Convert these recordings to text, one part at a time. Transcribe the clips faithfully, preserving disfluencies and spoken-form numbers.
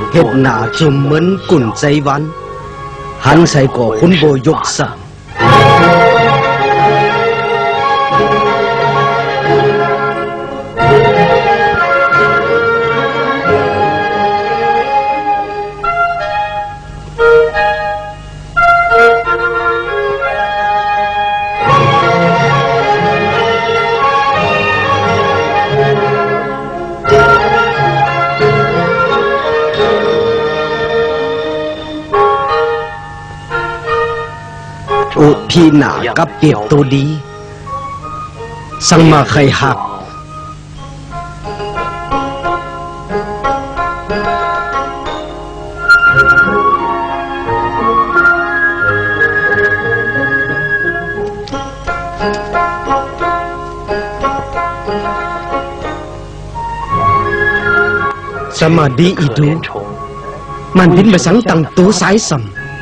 เห็ดหนาจุ่มเหมือนกุ่นใจวันหันใส่ก่อคุณโบยกสั่งอุพี่หนากับเก็บตัวดีสังมาใครหักสมาดีอีดูมันบินมาสังตังตัวสายสัม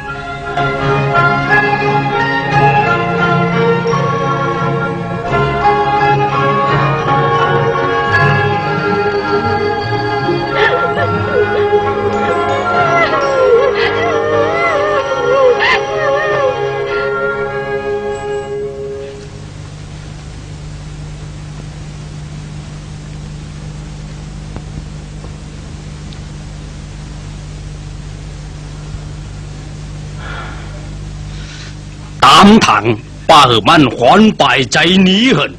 ตามถังป้าเหมันขอนปลายใจนี้เหิน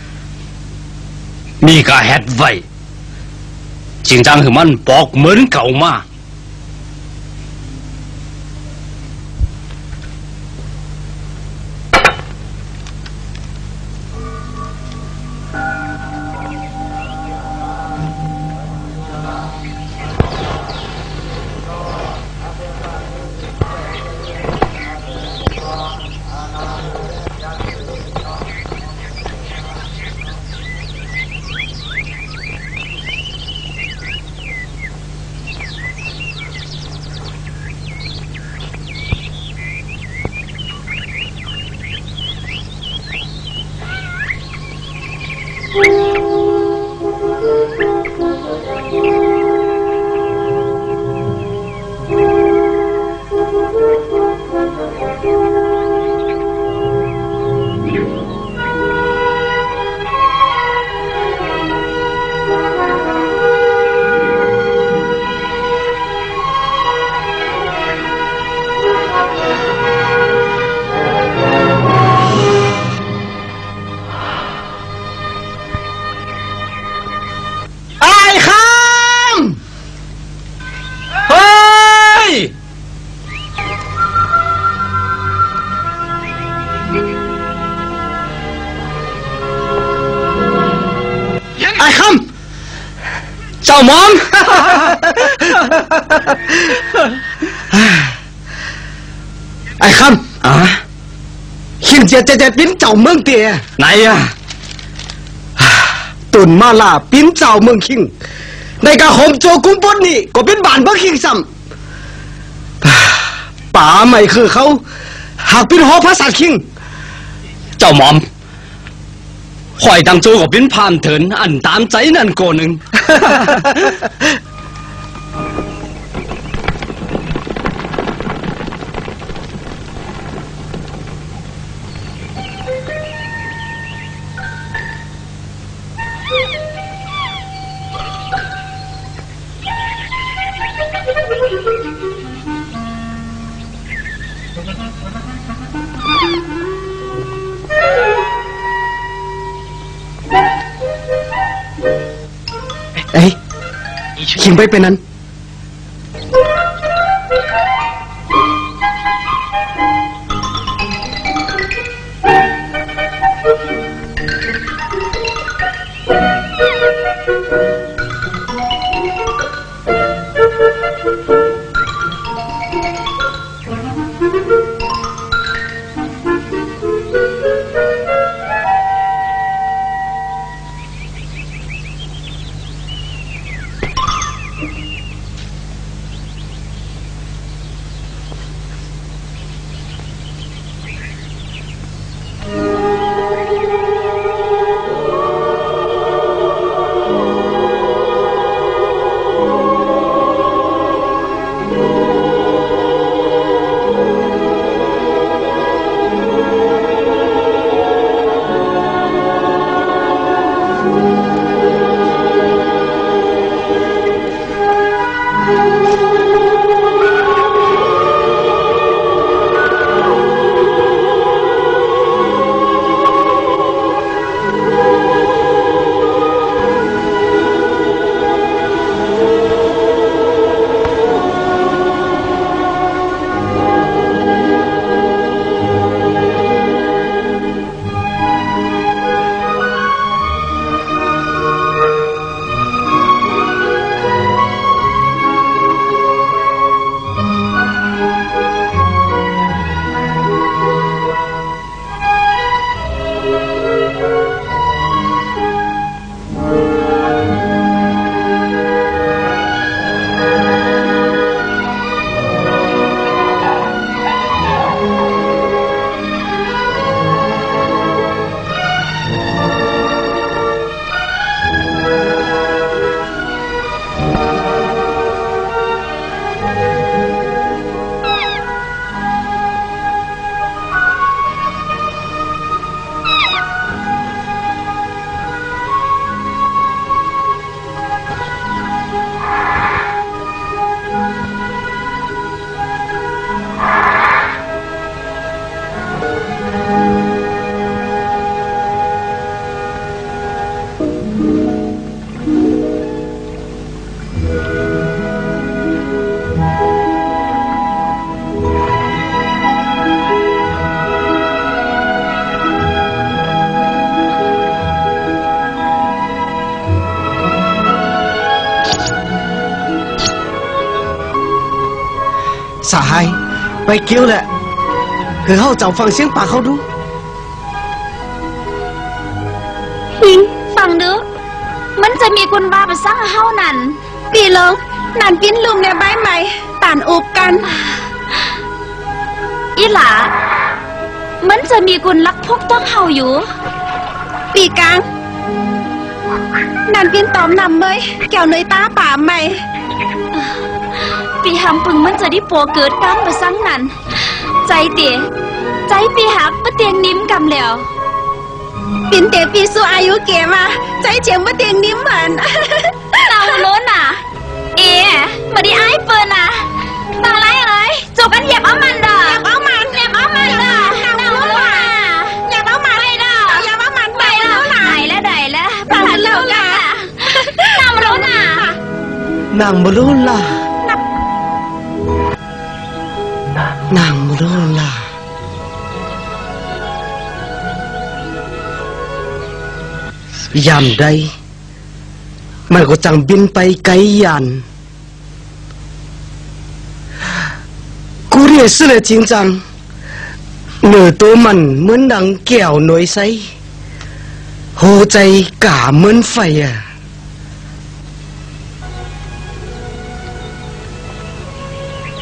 มีกาแฮดไว้จริงจังเหมันปอกเหมือนเก่ามาเจ้ามอมไอ้คำอ่ะขิงเจียเจเจปิ้นเจ้าเมืองเตี๋ยไหนอ่ะตุนมาล่าปิ้นเจ้าเมืองขิงในกาหงโจกุ้งปนนี่ก็เป็นบ้านเมืองขิงซ้ำป่าใหม่คือเขาหากเป็นหอพระสัตว์ขิงเจ้ามอมข่อยดังโจก็เป็นผ่านเถินอันตามใจนั่นโกหนึ่งเอ้ยขิงไปเป็นนั้นสหายไปเกี่ยวแหละคือเขาจะฟังเสียงปากเขาดูหิงฟังดูมันจะมีคนบ้าไปสร้างเฮานั่นปีลงนั่นปิ้นลุงในใบใหม่ป่านอุบกันอีหลามันจะมีคนลักพกต้องเฮาอยู่ปีกลางนั่นปิ้นตอมนำเมยแก้วเนยตาป่าใหม่ปีหำปึงมันจะได้ปัวเกิดกำมาสร้างนั่นใจเตี๋ยใจปีหักปะเตียงนิ้มกำแล้วปินเตปีสู้อายุเก๋มาใจเจียงปะเตียงนิ้มเหมือนเราล้นอ่ะเอ๋มาดีไอ้เปิลน่ะตาไรเลยจูกันเหยียบเอามันเด้อเหยียบเอามันเหยียบเอามันเด้อเราล้นอ่ะเหยียบเอามันไปเด้อเหยียบเอามันไปเด้อไหนแล้วไหนแล้วปากเล่ากันเราล้นอ่ะนางบรุล่ะนางบรุล่ะยามใดมันก็จังบินไปไกลยันกูเรียกสื่อจริงจังเหนือตัวมันเหมือนดังแก้วหน่วยไซหัวใจกะเหมือนไฟอ่ะ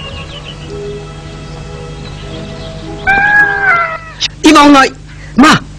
อีบองหน่อยมา